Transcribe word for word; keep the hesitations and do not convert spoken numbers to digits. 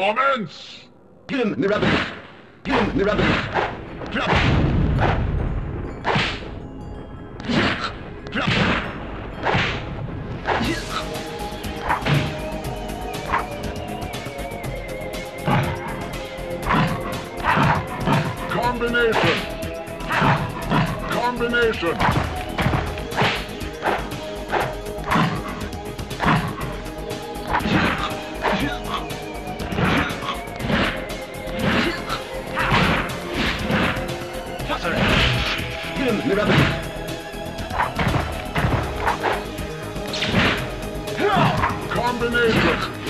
Commence! Gillen, Mirabelus! Gillen, Mirabelus! Flop! Flop! Combination! Combination! Gillen, Mirabelus! Combination!